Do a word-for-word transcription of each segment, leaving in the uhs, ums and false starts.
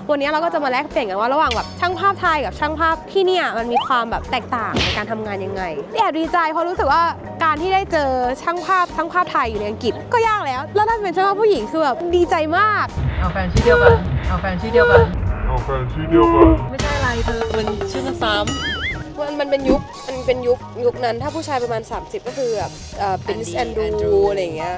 วันนี้เราก็จะมาแลกเปลี่ยนกันว่าระหว่างแบบช่างภาพไทยกับช่างภาพที่เนี่ยมันมีความแบบแตกต่างในการทำงานยังไงแอบดีใจเพราะรู้สึกว่าการที่ได้เจอช่างภาพช่างภาพไทยอยู่ในอังกฤษก็ยากแล้วแล้วถ้าเป็นช่างภาพผู้หญิงคือแบบดีใจมากเอาแฟนชื่อเดียวกันเอาแฟนชื่อเดียวกันเอาแฟนชื่อเดียวกันไม่ใช่อะไรเธอมันชื่อมันซ้ำมันมันเป็นยุคมันเป็นยุคยุคนั้นถ้าผู้ชายประมาณสามสิบก็คือแบบเอ่อ Prince Andrew อะไรอย่างเงี้ย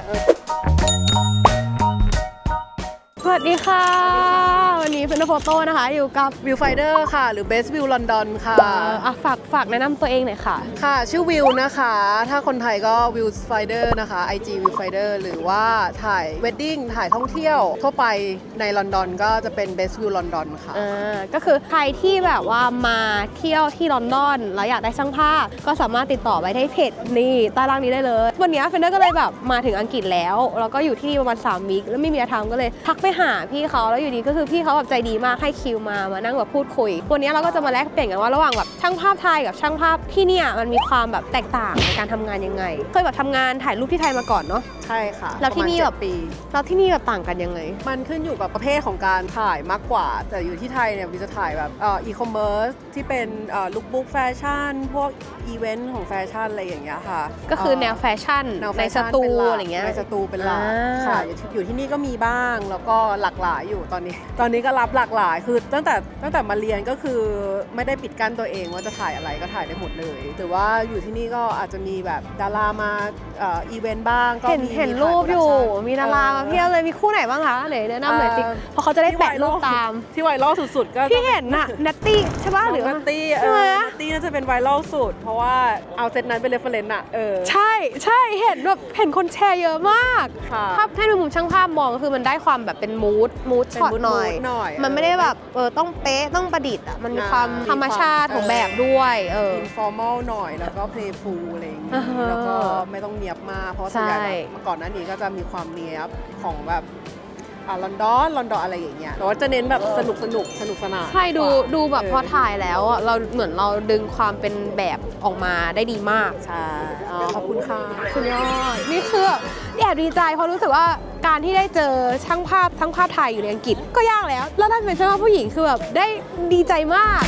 สวัสดีค่ะวันนี้เป็นโฟโต้นะคะอยู่กับ Viewfinder ค่ะหรือ Best View London ค่ะอ่ะฝากฝากแนะนำตัวเองหน่อยค่ะค่ะชื่อวิวนะคะถ้าคนไทยก็ Viewfinder นะคะ ไอ จี Viewfinder หรือว่าถ่าย Wedding ถ่ายท่องเที่ยวทั่วไปในลอนดอนก็จะเป็น Best View London ค่ะอ่าก็คือใครที่แบบว่ามาเที่ยวที่ลอนดอนแล้วอยากได้ช่างภาพก็สามารถติดต่อไปที่เพจนี่ใต้ล่างนี้ได้เลยวันนี้เฟนเดอร์ก็เลยแบบมาถึงอังกฤษแล้วแล้วก็อยู่ที่นี่ประมาณสามวีคแล้วไม่มีอะไรทำก็เลยทักไปหาพี่เขาแล้วอยู่ดีก็คือพี่เขาแบบใจดีมากให้คิวมามานั่งแบบพูดคุยวันนี้เราก็จะมาแลกเปลี่ยนกันว่าระหว่างแบบช่างภาพไทยกับช่างภาพที่เนี่ยมันมีความแบบแตกต่างในการทำงานยังไงเคยแบบทำงานถ่ายรูปที่ไทยมาก่อนเนาะใช่ค่ะแล้วที่นี่แบบปีแล้วที่นี่แบบต่างกันยังไงมันขึ้นอยู่กับประเภทของการถ่ายมากกว่าแต่อยู่ที่ไทยเนี่ยวิจะถ่ายแบบเอ่ออีคอมเมิร์ซที่เป็นเอ่อลุคบุ๊กแฟชั่นพวกอีเวนต์ของแฟชั่นอะไรอย่างเงี้ยค่ะก็คือแนวแฟชั่นในสตูอะไรเงี้ยในสตูเป็นหลักค่ะอยู่ที่นี่ก็มีบ้างแล้วก็หลากหลายอยู่ตอนนี้ตอนนี้ก็รับหลากหลายคือตั้งแต่ตั้งแต่มาเรียนก็คือไม่ได้ปิดกั้นตัวเองว่าจะถ่ายอะไรก็ถ่ายได้หมดเลยหรือว่าอยู่ที่นี่ก็อาจจะมีแบบดารามาเอ่ออีเวนต์บ้างก็เห็นเห็นรูปอยู่มีดารามาเพียบเลยมีคู่ไหนบ้างคะไหนแนะนำหน่อยสิเพราะเขาจะได้แปะรูปตามที่ไวรัลสุดๆก็ที่เห็นน่ะนัตตี้ใช่ป่ะหรือนัตตี้เออนัตตี้น่าจะเป็นไวรัลสุดเพราะว่าเอาเซตนั้นเป็นเรฟเฟอเรนซ์อ่ะเออใช่ใช่เห็นแบบเห็นคนแชร์เยอะมากถ้าให้ในมุมช่างภาพมองก็คือมันได้ความแบบเป็นมูดมูดช็อตหน่อยมันไม่ได้แบบเออต้องเป๊ะต้องประดิษฐ์อ่ะมันมีความธรรมชาติของแบบด้วยเอออินฟอร์มอลหน่อยแล้วก็เพลย์ฟูลอะไรอย่างเงี้ยแล้วก็ไม่ต้องเนียบมากเพราะส่วนใหญ่เมื่อก่อนหน้านี้ก็จะมีความเนียบของแบบอ่าลอนดอนลอนดอนอะไรอย่างเงี้ยแต่ว่าจะเน้นแบบสนุกสนุกสนุกสนานใช่ดูดูแบบพอถ่ายแล้วอ่ะเราเหมือนเราดึงความเป็นแบบออกมาได้ดีมากใช่ขอบคุณค่ะสุดยอดนี่คือแอบดีใจเพราะรู้สึกว่าการที่ได้เจอช่างภาพช่างภาพไทยอยู่ในอังกฤษก็ยากแล้วแล้วถ้าเป็นช่างภาพผู้หญิงคือแบบได้ดีใจมาก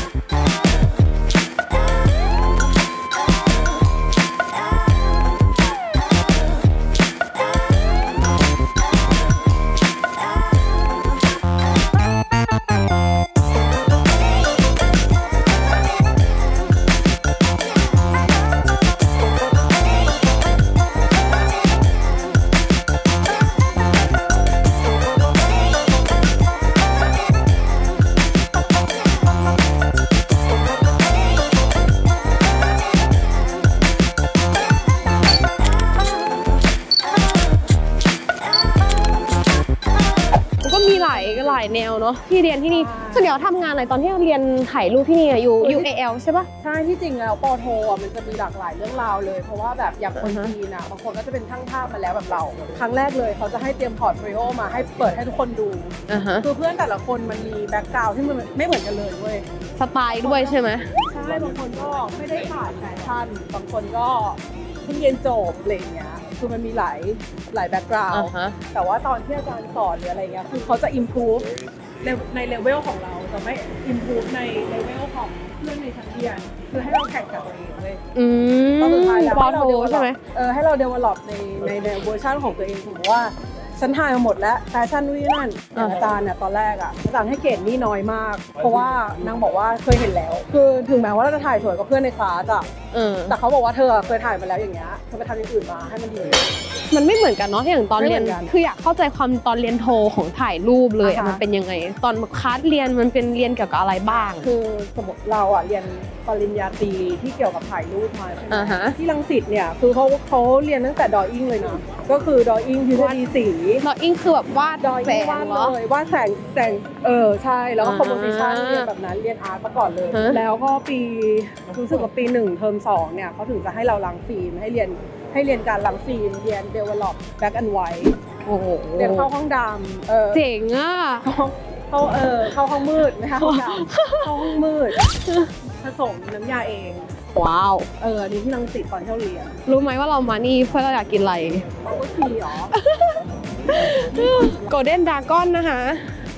หลายแนวเนาะที่เรียนที่นี่ส่วนใหญ่ทำงานอะไรตอนที่เรียนถ่ายรูปที่นี่อยู่ ยู เอ แอล ใช่ปะใช่ที่จริงแล้วป.โทอ่ะมันจะมีหลากหลายเรื่องราวเลยเพราะว่าแบบอย่างคนจีนอ่ะบางคนก็จะเป็นช่างภาพมาแล้วแบบเราครั้งแรกเลยเขาจะให้เตรียมพอร์ตโฟลิโอมาให้เปิดให้ทุกคนดูคือเพื่อนแต่ละคนมันมีแบ็คกราวด์ที่มันไม่เหมือนกันเลยเว้ยสไตล์ด้วยใช่ไหมใช่บางคนก็ไม่ได้ถ่ายแฟชั่นบางคนก็เพิ่งเรียนจบอะไรอย่างเงี้ยคือมันมีหลายหลายแบ็คกราวด์แต่ว่าตอนที่อาจารย์สอนหรืออะไรเงี้ยคือเขาจะ improve ในเลเวลของเราจะไม่ improve ในเลเวลของเพื่อนในชั้นเรียนคือให้เราแข่งกับตัวเองเลยตอนสุดท้ายแล้วให้เรา develop เออให้เรา develop ในในในเวอร์ชันของตัวเองถือว่าฉันถ่ายมาหมดแล้วแฟชั่นนู่นนี่นั่นอาจารย์เนี่ยตอนแรกอ่ะอาจารย์ให้เกรดนี่น้อยมากเพราะว่านางบอกว่าเคยเห็นแล้วคือถึงแม้ว่าเราจะถ่ายสวยกับเพื่อนในคลาสอ่ะแต่เขาบอกว่าเธอเคยถ่ายมาแล้วอย่างเงี้ยเธอไปทำอย่างอื่นมาให้มันดีมันไม่เหมือนกันเนาะอย่างตอนเรียนคืออยากเข้าใจความตอนเรียนโทของถ่ายรูปเลยมันเป็นยังไงตอนคลาสเรียนมันเป็นเรียนเกี่ยวกับอะไรบ้างคือสมมติเราอ่ะเรียนปริญญาตรีที่เกี่ยวกับถ่ายรูปมาใช่ไหมที่รังสิตเนี่ยคือเขาเขาเรียนตั้งแต่ดออิ่งเลยนะก็คือดออิ่งทฤษฎีสีดออิ่งคือแบบวาดแสงเหรอวาดแสงแสงเออใช่แล้วก็คอมโพสิชันเรียนแบบนั้นเรียนอาร์ตมาก่อนเลยแล้วก็ปีรู้สึกว่าปีหนึ่งเทอมสองเนี่ยเขาถึงจะให้เราล้างฟิล์มให้เรียนให้เรียนการล้างฟิล์มเรียน develop black and white โอ้โหเรียนเข้าห้องดำเออเจ๋งอ่ะเข้าเออเข้าห้องมืดไม่ใช่ห้องดำเข้าห้องมืดผสมน้ำยาเองว้าวเออนี่ที่รังสิตตอนที่เราเรียนรู้ไหมว่าเรามานี่เพื่อเราอยากกินอะไรบับเบิ้ลทีหรอโกลเด้นดราก้อนนะคะ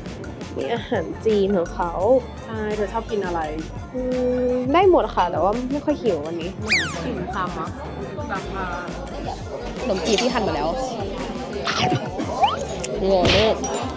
มีอาหารจีนของเขาใช่เธอชอบกินอะไรได้หมดค่ะแต่ว่าไม่ค่อยหิววันนี้กินคำอ่ะขนมจีบที่หั่นมาแล้วงงมาก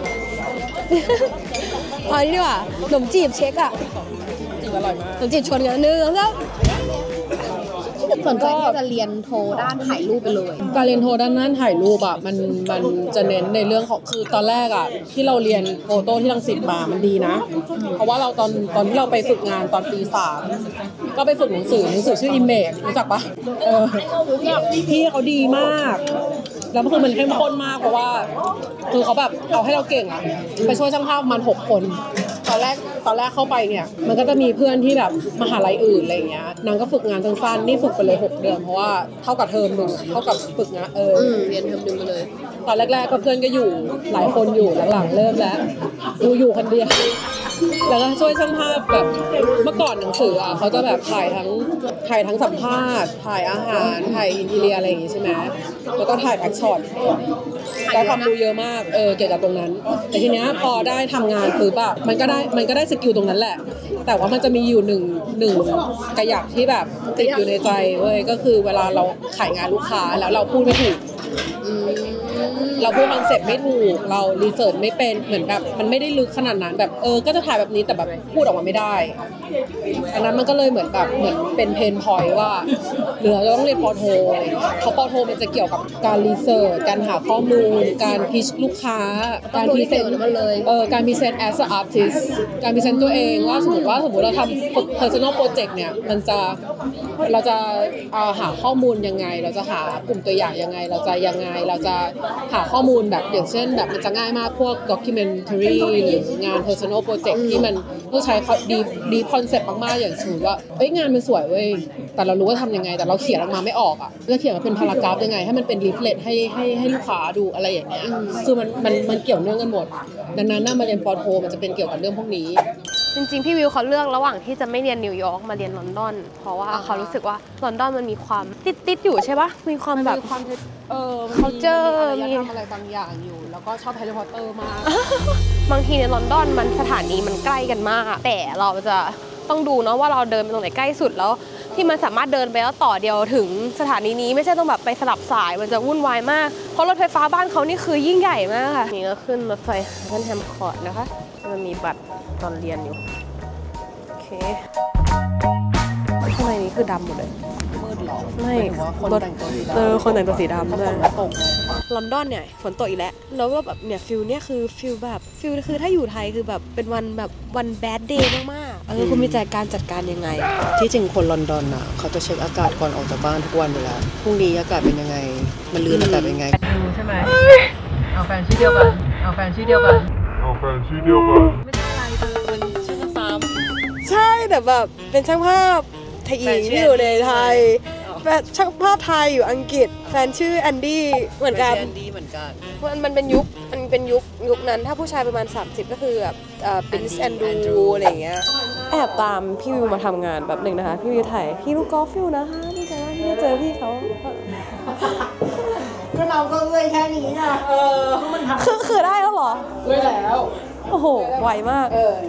เอาอันนี้ดีกว่าขนมจีบเช็คอะจริงอร่อยมากขนมจีบชนกันหนึ่งแล้วสนใจที่จะเรียนโทด้านถ่ายรูปไปเลยการเรียนโทด้านนั้นถ่ายรูปอ่ะมันมันจะเน้นในเรื่องของคือตอนแรกอ่ะที่เราเรียนโฟโต้ที่รังสิตมามันดีนะ เพราะว่าเราตอนตอนที่เราไปฝึกงานตอนปีสามก็ไปฝึกหนังสือหนังสือชื่อ Image รู้จักปะเออพี่เขาดีมากแล้วคือมันเข้มข้นมากเพราะว่าคือเขาแบบเอาให้เราเก่งอ่ะไปช่วยช่างภาพประมาณหกคนตอนแรกตอนแรกเข้าไปเนี่ยมันก็จะมีเพื่อนที่แบบมหาลัยอื่นอะไรเงี้ยนางก็ฝึกงานสั้นๆนี่ฝึกไปเลยหกเดือนเพราะว่าเท่ากับเทอมหนึ่งเท่ากับฝึกงานเออเรียนเทอมหนึ่งไปเลยตอนแรกๆก็เพื่อนก็อยู่หลายคนอยู่หลังๆเริ่มแล้วกูอยู่คนเดียวแล้วก็ช่วยช่างภาพแบบเมื่อก่อนหนังสืออ่ะเขาจะแบบถ่ายทั้งถ่ายทั้งสัมภาษณ์ถ่ายอาหารถ่ายอินทีเรียอะไรอย่างงี้ใช่ไหมแล้วก็ถ่ายแบ็คช็อตได้ความรู้เยอะมากเออเกี่ยวกับตรงนั้นแต่ทีเนี้ยพอได้ทำงานคือแบบมันก็ได้มันก็ได้สกิลตรงนั้นแหละแต่ว่ามันจะมีอยู่หนึ่งหนึ่งกระหยักที่แบบติดอยู่ในใจเว้ยก็คือเวลาเราขายงานลูกค้าแล้วเราพูดไม่ถูกเราพูดคอนเซ็ปต์ไม่ถูกเรารีเสิร์ชไม่เป็นเหมือนแบบมันไม่ได้ลึกขนาดนั้นแบบเออก็จะถ่ายแบบนี้แต่แบบพูดออกมาไม่ได้อันนั้นมันก็เลยเหมือนแบบเหมือนเป็นเพนพอยต์ว่าเหลือเราต้องเรียนปอโทอะไรอย่างเงี้ยเพราะปอโทมันจะเกี่ยวกับการรีเสิร์ชการหาข้อมูลการพิชลูกค้าการพรีเซนต์เออการพรีเซนต์ as an artist การพรีเซนต์ตัวเองว่าสมมติว่าสมมติเราทำ personal project เนี่ยมันจะเราจะหาข้อมูลยังไงเราจะหากลุ่มตัวอย่างยังไงเราจะยังไงเราจะหาข้อมูลแบบอย่างเช่นแบบมันจะง่ายมากพวก documentary หรืองาน personal project ที่มันต้องใช้ดีดีคอนเซ็ปต์มากๆอย่างสมมติว่าเอ้ยงานมันสวยเว้ยแต่เรารู้ว่าทำยังไงแต่เราเขียนออกมาไม่ออกอ่ะจะเขียนมาเป็นพารากราฟยังไงให้มันเป็นรีเฟล็กให้ให้ให้ลูกค้าดูอะไรอย่างเงี้ยคือมันมันมันเกี่ยวเนื่องกันหมดดังนั้นน่ามาเรียนปอโทมันจะเป็นเกี่ยวกับเรื่องพวกนี้จริงๆพี่วิวเขาเลือกระหว่างที่จะไม่เรียนนิวยอร์กมาเรียนลอนดอนเพราะว่าเขารู้สึกว่าลอนดอนมันมีความติดๆอยู่ใช่ปะมีความแบบเออ culture มีอะไรบางอย่างอยู่แล้วก็ชอบแฮร์รี่พอตเตอร์มากบางทีในลอนดอนมันสถานีมันใกล้กันมากแต่เราจะต้องดูเนาะว่าเราเดินไปตรงไหนใกล้สุดแล้วที่มันสามารถเดินไปแล้วต่อเดียวถึงสถานีนี้ไม่ใช่ต้องแบบไปสลับสายมันจะวุ่นวายมากเพราะรถไฟฟ้าบ้านเขานี่คือยิ่งใหญ่มากค่ะนี่ก็ขึ้นรถไฟขึ้นแฮมคอร์ดนะคะมันมีบัตรตอนเรียนอยู่โอเคข้างในนี้คือดำหมดเลยมืดหรอไม่คนแต่งตัวสีดำเออคนแต่งตัวสีดำด้วยลอนดอนเนี่ยฝนตกอีกแล้วแล้วก็แบบเนี่ยฟิลเนี่ยคือฟิลแบบฟิลคือถ้าอยู่ไทยคือแบบเป็นวันแบบวันแบดเดย์มากๆเออคุณมีใจการจัดการยังไงที่จริงคนลอนดอนอ่ะเขาจะเช็คอากาศก่อนออกจากบ้านทุกวันอยู่แล้วพรุ่งนี้อากาศเป็นยังไงมันลื่นอากาศเป็นยังไงใช่ไหมเอาแฟนชื่อเดียวกันเอาแฟนชื่อเดียวกันเอาแฟนชื่อเดียวกันไม่ใช่อะไรเธอมันชื่อซ้ำใช่แต่แบบเป็นช่างภาพไทยหญิงที่อยู่ในไทยแฟนช่างภาพไทยอยู่อังกฤษแฟนชื่อแอนดี้เหมือนกันแอนดี้เหมือนกันมันมันเป็นยุคมันเป็นยุคยุคนั้นถ้าผู้ชายประมาณสามสิบก็คือแบบเอ่อ Prince Andrew อะไรอย่างเงี้ยแอบตามพี่วิวมาทำงานแบบหนึ่งนะคะพี่วิวถ่ายพี่ลูกกอล์ฟฟิวนะคะดีใจมากที่ได้เจอพี่เขาก็เราก็เลื่อยแค่นี้นะเออมันทำคือคือได้แล้วเหรอเลื่อยแล้วโอ้โหไวมากเออ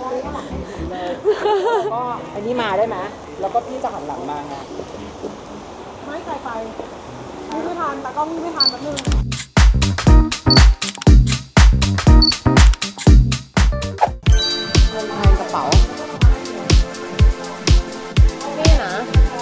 ก็อันนี้มาได้ไหมแล้วก็พี่จะหันหลังมาไงไม่ใครไปไม่ทันแต่ก็ไม่ทันแบบนึงเงินแทนกระเป๋านี่นะ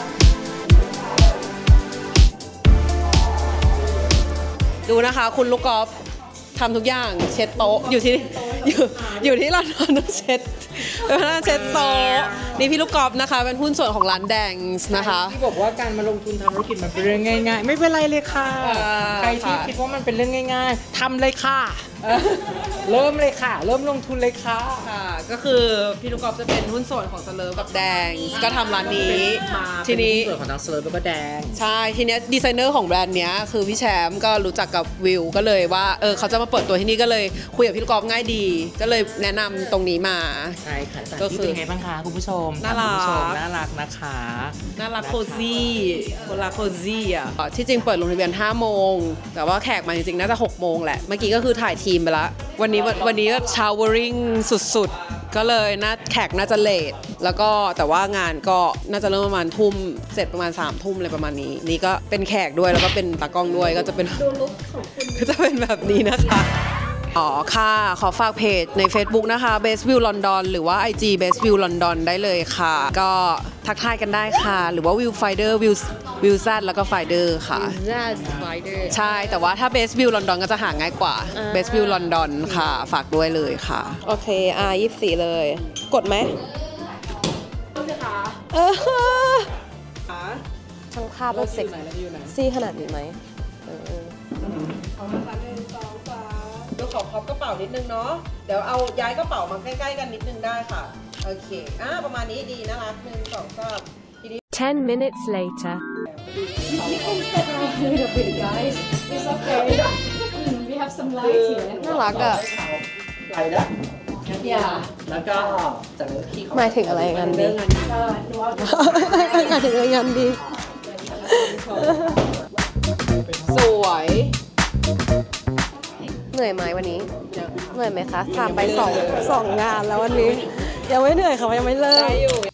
ดูนะคะคุณลูกกอล์ฟทำทุกอย่างเช็ดโต๊ะอยู่ที่อยู่อยู่ที่ร้านต้องเช็ดเป็นพนักงานเช็ดโต๊ะนี่พี่ลูกกอล์ฟนะคะเป็นหุ้นส่วนของร้านแดงนะคะที่บอกว่าการมาลงทุนทำธุรกิจมันเป็นเรื่องง่ายๆไม่เป็นไรเลยค่ะใครที่คิดว่ามันเป็นเรื่องง่ายๆทำเลยค่ะเริ่มเลยค่ะเริ่มลงทุนเลยค่ะค่ะก็คือพี่ลูกกอล์ฟจะเป็นหุ้นส่วนของเซเลอร์กับแดงก็ทำร้านนี้ทีนี้ส่วนของทางเซเลอร์ก็แดงใช่ทีนี้ดีไซเนอร์ของแบรนด์เนี้ยคือพี่แชมป์ก็รู้จักกับวิวก็เลยว่าเออเขาจะมาเปิดตัวที่นี่ก็เลยคุยกับพี่ลูกกอล์ฟง่ายดีก็เลยแนะนำตรงนี้มาใช่ค่ะก็คือเป็นไงบ้างคะคุณผู้ชมน่ารักน่ารักนะคะน่ารักโคซี่คนรักโคซี่อ่ะที่จริงเปิดลงทะเบียนห้าโมงแต่ว่าแขกมาจริงๆน่าจะหกโมงแหละเมื่อกี้ก็คือถ่ายทีทีมไปละวันนี้วันนี้แบบชาวเวอริงสุดๆก็เลยน่าแขกน่าจะเลทแล้วก็แต่ว่างานก็น่าจะเริ่มประมาณทุ่มเสร็จประมาณสามทุ่มอะไรประมาณนี้นี่ก็เป็นแขกด้วยแล้วก็เป็นตากล้องด้วยก็จะเป็นดูลุคของคุณก็จะเป็นแบบนี้นะคะอ๋อค่ะขอฝากเพจใน Facebook นะคะ Best View London หรือว่า ไอ จี Best View London ได้เลยค่ะก็ทักทายกันได้ค่ะหรือว่า View Finder View View Z แล้วก็ Finder ค่ะ ใช่แต่ว่าถ้า Best View London ก็จะหาง่ายกว่า Best View London ค่ะฝากด้วยเลยค่ะโอเคอ่ะยี่สิบสี่เลยกดไหมเออช่างภาพเป็นเซ็กซี่ขนาดนี้ไหมเออเอามาสักหนึ่งสองสามเดี๋ยวขอพับกระเป๋านิดนึงเนาะเดี๋ยวเอาย้ายกระเป๋ามาใกล้ๆกันนิดนึงได้ค่ะโอเคอ่ะประมาณนี้ดีน่ารักหนึ่งสองสาม Ten minutes later. We have some light here. น่ารักอ่ะไปนะแล้วก็จะเลิกที่หมายถึงอะไรงานดีหมายถึงงานดีสวยเหนื่อยไหมวันนี้เหนื่อยไหมคะทำไปสองสองงานแล้ววันนี้ยังไม่เหนื่อยค่ะยังไม่เลิก